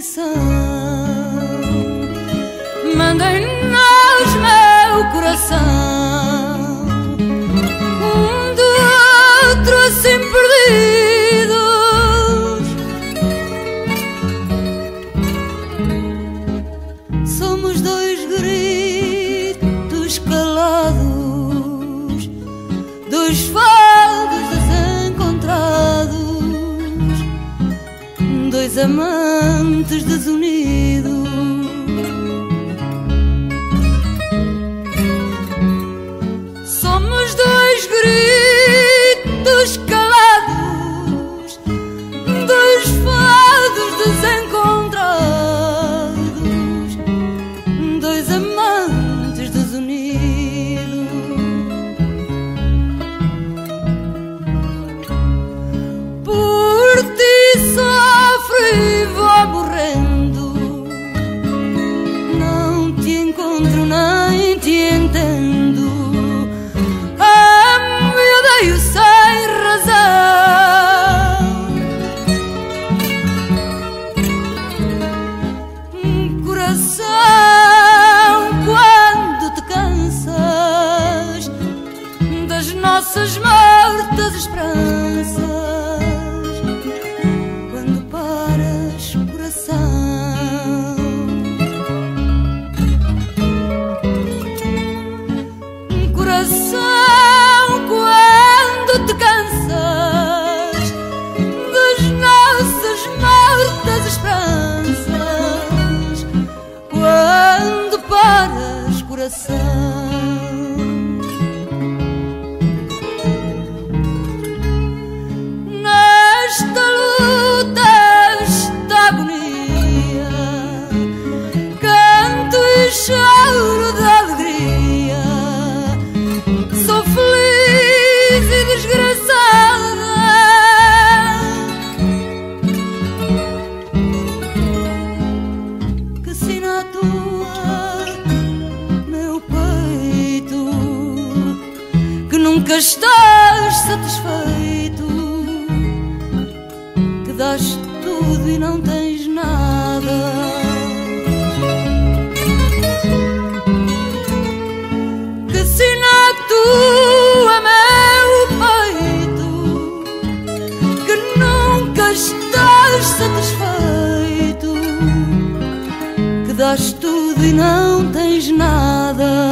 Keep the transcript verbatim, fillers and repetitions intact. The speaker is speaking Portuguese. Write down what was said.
coração. Mandem-nos, meu coração, um do outro assim perdidos. Somos dois gritos calados, dois fados desencontrados, dois amantes desunidos. Somos dois gritos calados, dois fados desencontrados, dois amantes desunidos. Por ti sofro e vou morrendo, não te encontro nem te entendo. Amo e odeio sem razão. Coração, quando te cansas das nossas mortas esperanças, quando paras, coração, coração, quando te cansas das nossas mortas esperanças, quando paras, coração. Nesta luta, esta agonia, canto e choro de alegria. Sou feliz e desgraçada, que assina a tua, meu peito, que nunca estás satisfeito, que dás tudo e não tens nada. Que assina a tua, meu peito, que nunca estás satisfeito, que dás tudo e não tens nada.